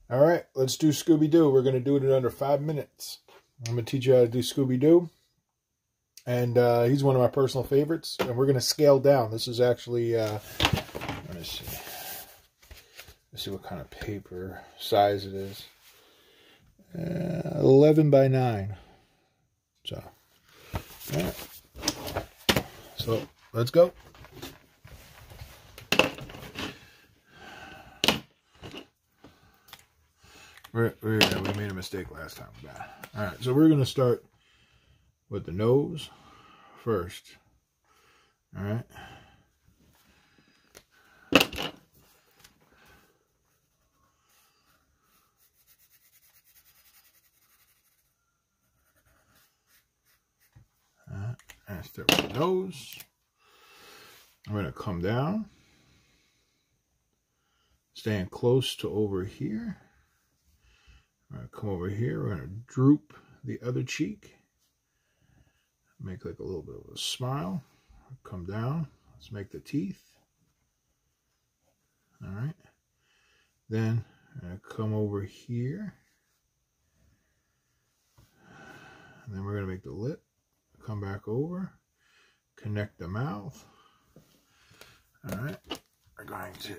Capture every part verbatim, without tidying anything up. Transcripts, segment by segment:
All right, let's do Scooby-Doo. We're going to do it in under five minutes. I'm going to teach you how to do Scooby-Doo. And uh, he's one of my personal favorites. And we're going to scale down. This is actually, uh, let me see. Let's see what kind of paper size it is. Uh, eleven by nine. So, all right. So, let's go. We're, we're, we made a mistake last time. All right, so we're going to start with the nose first. All right. All right. And start with the nose. I'm going to come down, staying close to over here. All right, come over here. We're going to droop the other cheek. Make like a little bit of a smile. Come down. Let's make the teeth. All right. Then uh, come over here. And then we're going to make the lip. Come back over. Connect the mouth. All right. We're going to...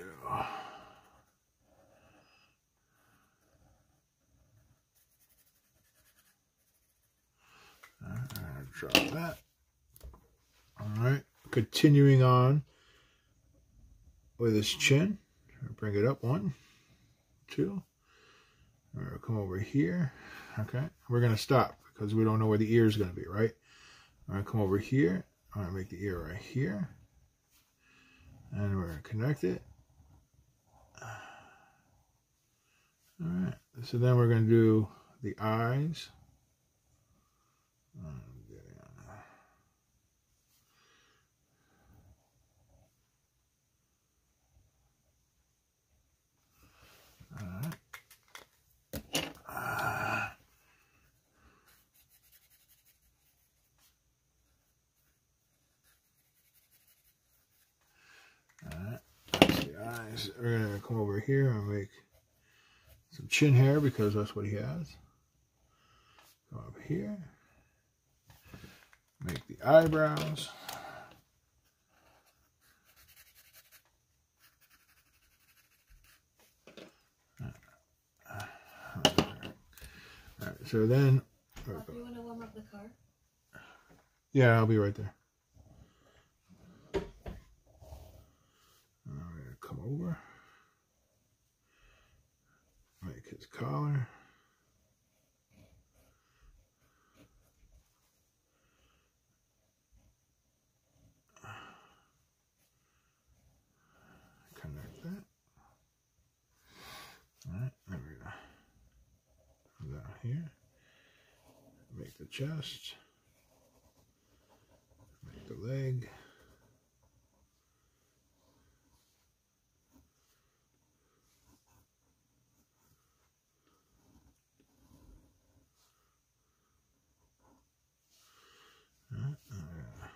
All right, I'm going to drop that. All right. Continuing on with his chin. Bring it up. One, two. We're going to come over here. Okay. We're going to stop because we don't know where the ear is going to be, right? All right. Come over here. I'm going to make the ear right here. And we're going to connect it. All right. So then we're going to do the eyes. All right. Uh, all right. That's the eyes. We're going to come over here and make some chin hair because that's what he has. Come up here. Make the eyebrows. All right, so then... Do you want to warm up the car? Yeah, I'll be right there. I'm going to come over. Make his collar. Connect that. All right, there we go. Down here. Make the chest. Make the leg. All right, there we go.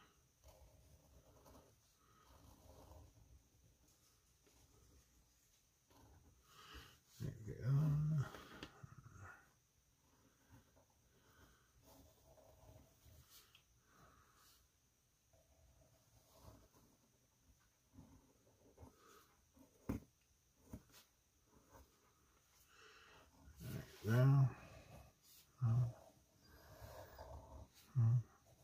Make the arm. Down. Up. Up.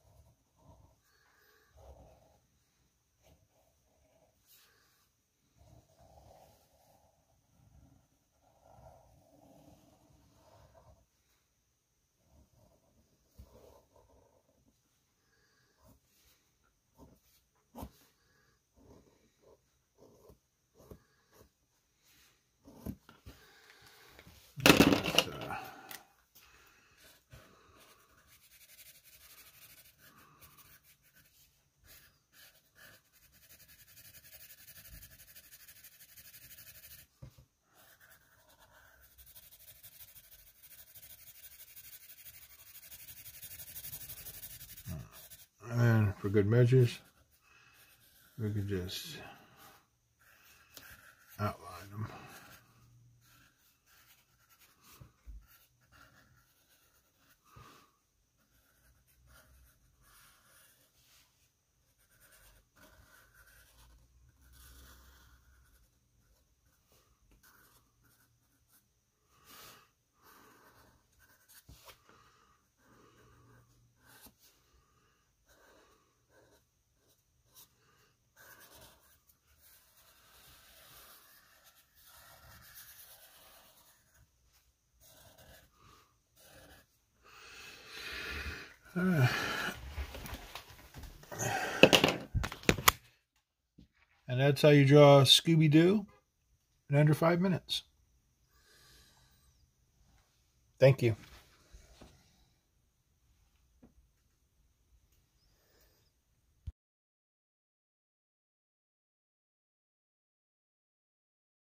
That's, uh, and for good measures, we could just outline them. Uh, and that's how you draw Scooby-Doo in under five minutes. Thank you.